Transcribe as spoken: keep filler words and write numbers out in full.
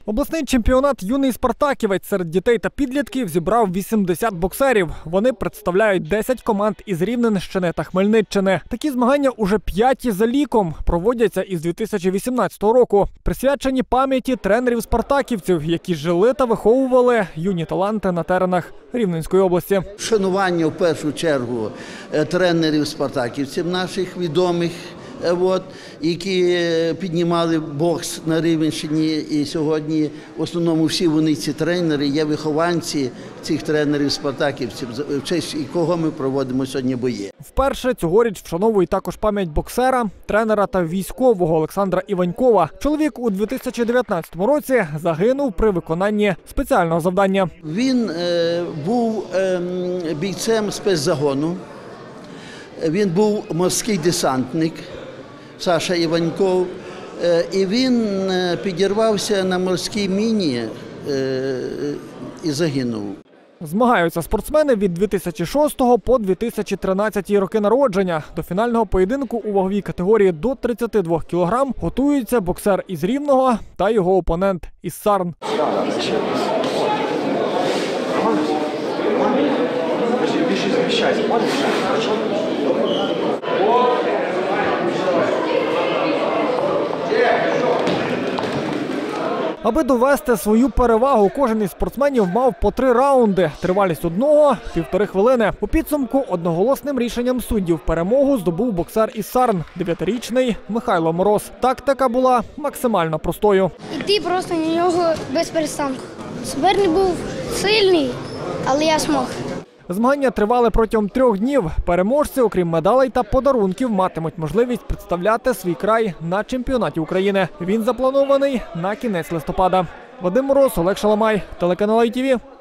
Обласний чемпіонат «Юний спартаківець» серед дітей та підлітків зібрав вісімдесят боксерів. Вони представляють десять команд із Рівненщини та Хмельниччини. Такі змагання уже п'яті за ліком, проводяться із дві тисячі вісімнадцятого року. Присвячені пам'яті тренерів-спартаківців, які жили та виховували юні таланти на теренах Рівненської області. Шанування в першу чергу тренерів-спартаківців наших відомих, От, які піднімали бокс на Рівненщині, і сьогодні в основному всі вони, ці тренери, є вихованці цих тренерів-спартаківців, в честь якого ми проводимо сьогодні бої. Вперше цьогоріч вшановують також пам'ять боксера, тренера та військового Олександра Іванькова. Чоловік у дві тисячі дев'ятнадцятому році загинув при виконанні спеціального завдання. Він е, був е, бійцем спецзагону, він був морський десантник. Саша Іваньков, і він підірвався на морській міні і загинув. Змагаються спортсмени від дві тисячі шостого по дві тисячі тринадцятий роки народження. До фінального поєдинку у ваговій категорії до тридцяти двох кілограм готуються боксер із Рівного та його опонент із Сарн. Аби довести свою перевагу, кожен із спортсменів мав по три раунди. Тривалість одного – півтори хвилини. У підсумку одноголосним рішенням суддів перемогу здобув боксер із Сарн – дев'ятирічний Михайло Мороз. Тактика була максимально простою. Іти просто на нього без перестанку. Суперник був сильний, але я змог. Змагання тривали протягом трьох днів. Переможці, окрім медалей та подарунків, матимуть можливість представляти свій край на чемпіонаті України. Він запланований на кінець листопада. Вадим Мороз, Олег Шаламай, телеканал ай ті ві.